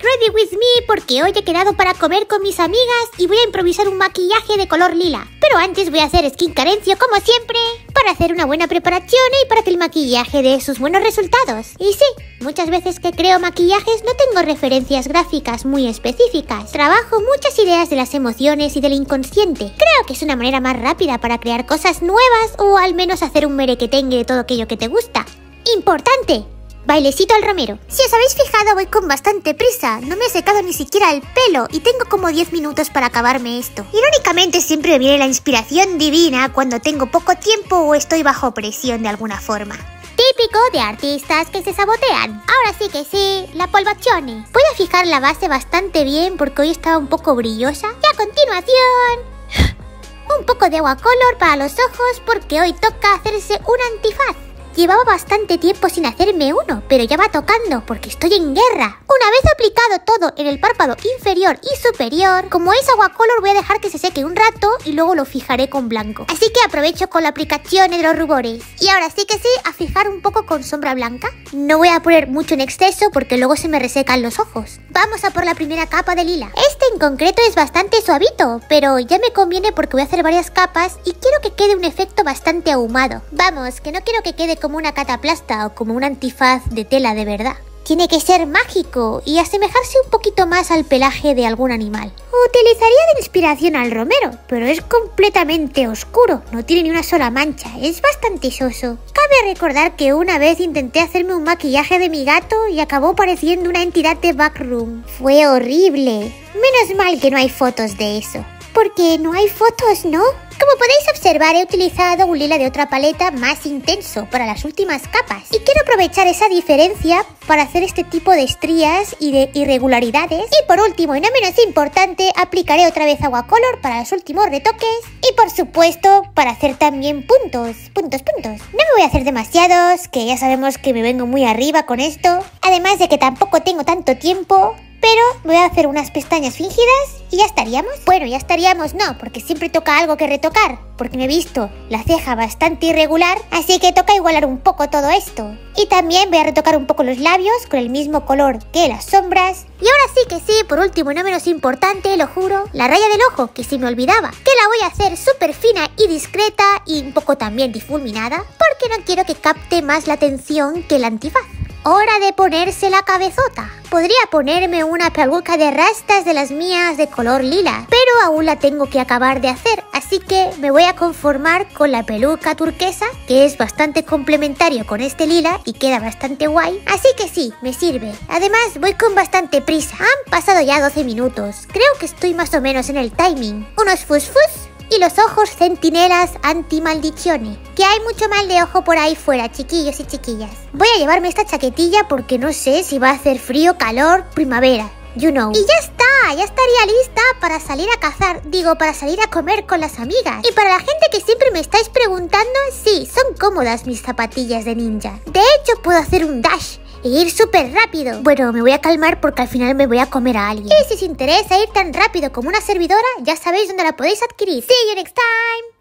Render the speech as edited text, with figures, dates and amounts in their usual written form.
ready with me porque hoy he quedado para comer con mis amigas y voy a improvisar un maquillaje de color lila. Pero antes voy a hacer skincarencio como siempre para hacer una buena preparación y para que el maquillaje dé sus buenos resultados. Y sí, muchas veces que creo maquillajes no tengo referencias gráficas muy específicas. Trabajo muchas ideas de las emociones y del inconsciente. Creo que es una manera más rápida para crear cosas nuevas o al menos hacer un merequetengue de todo aquello que te gusta. ¡Importante! Bailecito al romero. Si os habéis fijado, voy con bastante prisa. No me he secado ni siquiera el pelo y tengo como 10 minutos para acabarme esto. Irónicamente siempre me viene la inspiración divina cuando tengo poco tiempo o estoy bajo presión de alguna forma. Típico de artistas que se sabotean. Ahora sí que sí, la polvazione. Voy a fijar la base bastante bien porque hoy está un poco brillosa. Y a continuación, un poco de agua color para los ojos porque hoy toca hacerse un antifaz. Llevaba bastante tiempo sin hacerme uno, pero ya va tocando porque estoy en guerra. Una vez aplicado todo en el párpado inferior y superior, como es agua color voy a dejar que se seque un rato y luego lo fijaré con blanco. Así que aprovecho con la aplicación de los rubores. Y ahora sí que sí, a fijar un poco con sombra blanca. No voy a poner mucho en exceso porque luego se me resecan los ojos. Vamos a por la primera capa de lila. Este en concreto es bastante suavito, pero ya me conviene porque voy a hacer varias capas y quiero que quede un efecto bastante ahumado. Vamos, que no quiero que quede como una cataplasta o como un antifaz de tela de verdad. Tiene que ser mágico y asemejarse un poquito más al pelaje de algún animal. Utilizaría de inspiración al romero, pero es completamente oscuro, no tiene ni una sola mancha, es bastante soso. Cabe recordar que una vez intenté hacerme un maquillaje de mi gato y acabó pareciendo una entidad de Backroom. Fue horrible. Menos mal que no hay fotos de eso. Porque no hay fotos, ¿no? Como podéis observar, he utilizado un lila de otra paleta más intenso para las últimas capas. Y quiero aprovechar esa diferencia para hacer este tipo de estrías y de irregularidades. Y por último, y no menos importante, aplicaré otra vez agua color para los últimos retoques. Y por supuesto, para hacer también puntos. No me voy a hacer demasiados, que ya sabemos que me vengo muy arriba con esto. Además de que tampoco tengo tanto tiempo. Pero voy a hacer unas pestañas fingidas y ya estaríamos. Bueno, ya estaríamos no, porque siempre toca algo que retocar. Porque me he visto la ceja bastante irregular, así que toca igualar un poco todo esto. Y también voy a retocar un poco los labios con el mismo color que las sombras. Y ahora sí que sí, por último y no menos importante, lo juro, la raya del ojo, que se me olvidaba. Que la voy a hacer súper fina y discreta y un poco también difuminada, porque no quiero que capte más la atención que el antifaz. Hora de ponerse la cabezota. Podría ponerme una peluca de rastas de las mías de color lila, pero aún la tengo que acabar de hacer, así que me voy a conformar con la peluca turquesa, que es bastante complementario con este lila y queda bastante guay, así que sí, me sirve. Además, voy con bastante prisa. Han pasado ya 12 minutos. Creo que estoy más o menos en el timing. Unos fusfus y los ojos centinelas anti-maldizione. Que hay mucho mal de ojo por ahí fuera, chiquillos y chiquillas. Voy a llevarme esta chaquetilla porque no sé si va a hacer frío, calor, primavera. You know. Y ya está, ya estaría lista para salir a cazar, para salir a comer con las amigas. Y para la gente que siempre me estáis preguntando, sí, son cómodas mis zapatillas de ninja. De hecho, puedo hacer un dash e ir súper rápido. Bueno, me voy a calmar porque al final me voy a comer a alguien. Y si os interesa ir tan rápido como una servidora, ya sabéis dónde la podéis adquirir. See you next time.